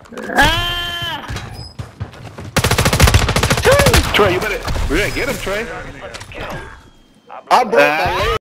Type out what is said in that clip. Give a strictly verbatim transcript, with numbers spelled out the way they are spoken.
Ah! Trey, you better, we better get him, Trey. I broke my leg.